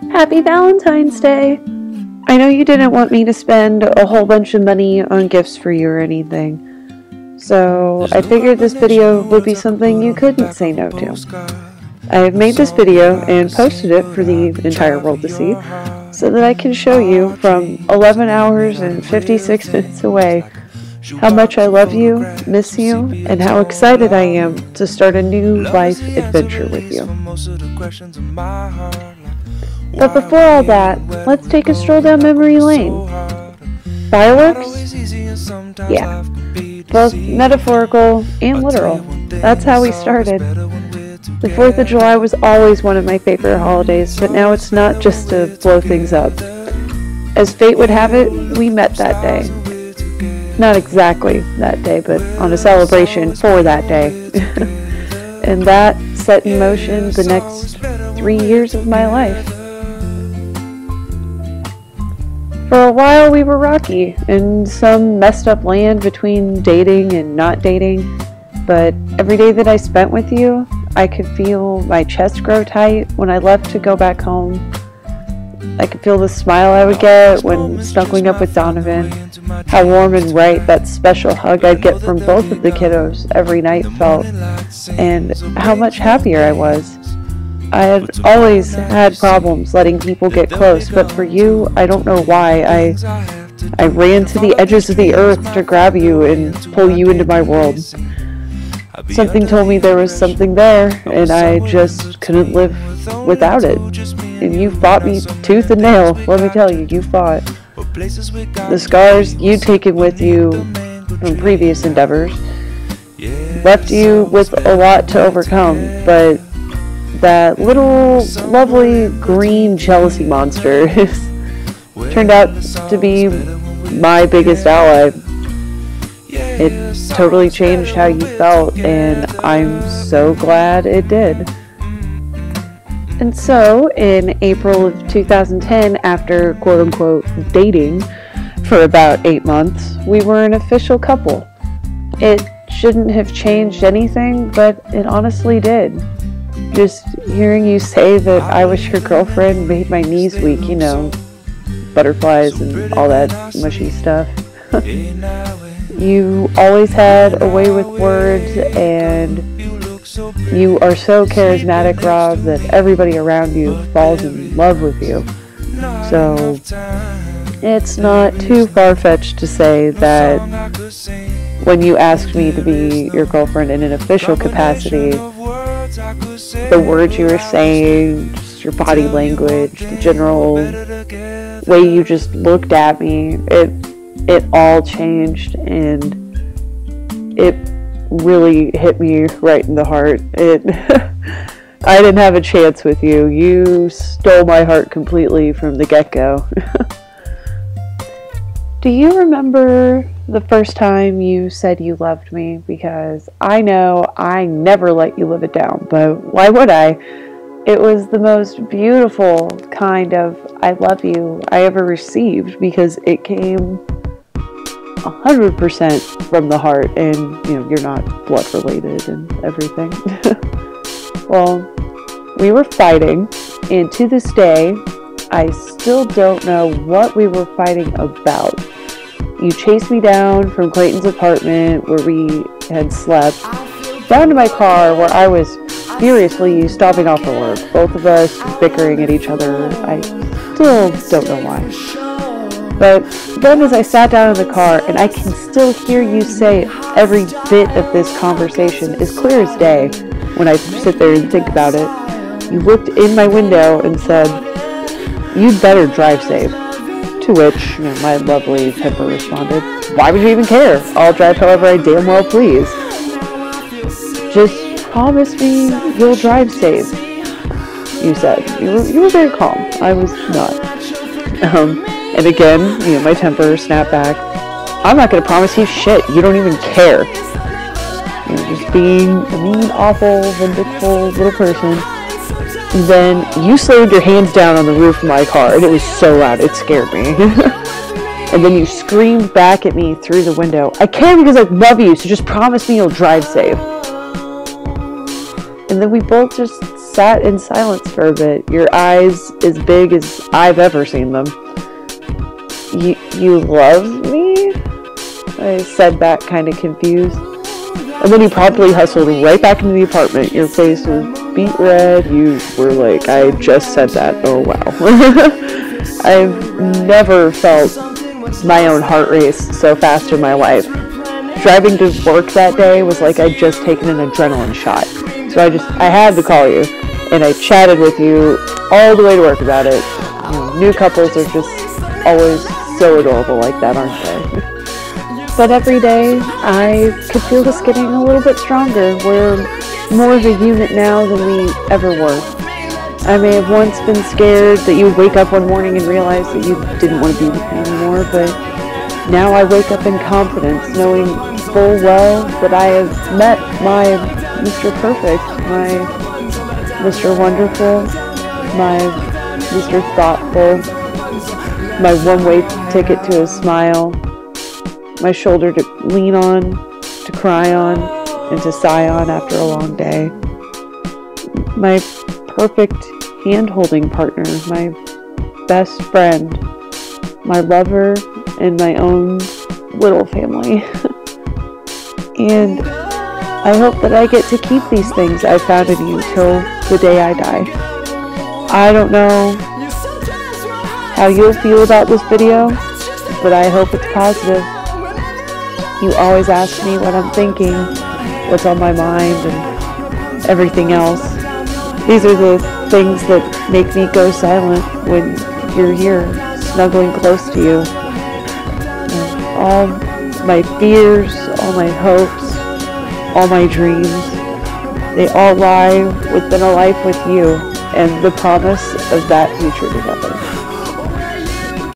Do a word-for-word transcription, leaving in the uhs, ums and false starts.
Happy Valentine's Day! I know you didn't want me to spend a whole bunch of money on gifts for you or anything, so I figured this video would be something you couldn't say no to. I have made this video and posted it for the entire world to see, so that I can show you from eleven hours and fifty-six minutes away how much I love you, miss you, and how excited I am to start a new life adventure with you. But before all that, let's take a stroll down memory lane. Fireworks? Yeah, both metaphorical and literal. That's how we started. The fourth of July was always one of my favorite holidays, but now it's not just to blow things up. As fate would have it, we met that day. Not exactly that day, but on a celebration for that day. And that set in motion the next three years of my life. For a while we were rocky, in some messed up land between dating and not dating, but every day that I spent with you, I could feel my chest grow tight when I left to go back home. I could feel the smile I would get when snuggling up with Donovan, how warm and right that special hug I'd get from both of the kiddos every night felt, and how much happier I was. I had always had problems letting people get close, but for you, I don't know why. I, I ran to the edges of the earth to grab you and pull you into my world. Something told me there was something there, and I just couldn't live without it. And you fought me tooth and nail, let me tell you, you fought. The scars you'd taken with you from previous endeavors left you with a lot to overcome, but that little lovely green jealousy monster turned out to be my biggest ally. It totally changed how you felt, and I'm so glad it did. And so, in April of two thousand ten, after quote-unquote dating for about eight months, we were an official couple. It shouldn't have changed anything, but it honestly did. Just hearing you say that I was your girlfriend made my knees weak, you know, butterflies and all that mushy stuff. You always had a way with words, and you are so charismatic, Rob, that everybody around you falls in love with you. So it's not too far-fetched to say that when you asked me to be your girlfriend in an official capacity, the words you were saying, just your body language, the general way you just looked at me, it it all changed, and it really hit me right in the heart. It I didn't have a chance with you. You stole my heart completely from the get-go. Do you remember the first time you said you loved me? Because I know I never let you live it down, but why would I? It was the most beautiful kind of I love you I ever received, because it came one hundred percent from the heart, and you know, you're not blood related and everything. Well, we were fighting, and to this day, I still don't know what we were fighting about. You chased me down from Clayton's apartment where we had slept, down to my car where I was furiously stopping off for work, both of us bickering at each other. I still don't know why. But then as I sat down in the car, and I can still hear you say every bit of this conversation as clear as day when I sit there and think about it, you looked in my window and said, "You'd better drive safe." To which, you know, my lovely temper responded, "Why would you even care? I'll drive however I damn well please. Just promise me you'll drive safe," you said. You were, you were very calm. I was not. Um... And again, you know, my temper snapped back. "I'm not going to promise you shit. You don't even care." You know, just being a mean, awful, vindictive little person. And then you slammed your hands down on the roof of my car, and it was so loud, it scared me. And then you screamed back at me through the window, "I care because I love you, so just promise me you'll drive safe." And then we both just sat in silence for a bit, your eyes as big as I've ever seen them. You, you love me? I said back, kind of confused. And then you promptly hustled right back into the apartment. Your face was beet red. You were like, I just said that. Oh, wow. I've never felt my own heart race so fast in my life. Driving to work that day was like I'd just taken an adrenaline shot. So I just, I had to call you. And I chatted with you all the way to work about it. You know, new couples are just always so adorable like that, aren't they? But every day, I could feel this getting a little bit stronger. We're more of a unit now than we ever were. I may have once been scared that you would wake up one morning and realize that you didn't want to be with me anymore, but now I wake up in confidence, knowing full well that I have met my Mister Perfect, my Mister Wonderful, my Mister Thoughtful, my one-way ticket to a smile, my shoulder to lean on, to cry on, and to sigh on after a long day. My perfect hand-holding partner, my best friend, my lover, and my own little family. And I hope that I get to keep these things I found in you till the day I die. I don't know how you'll feel about this video, but I hope it's positive. You always ask me what I'm thinking, what's on my mind, and everything else. These are the things that make me go silent when you're here, snuggling close to you. And all my fears, all my hopes, all my dreams, they all lie within a life with you and the promise of that future together.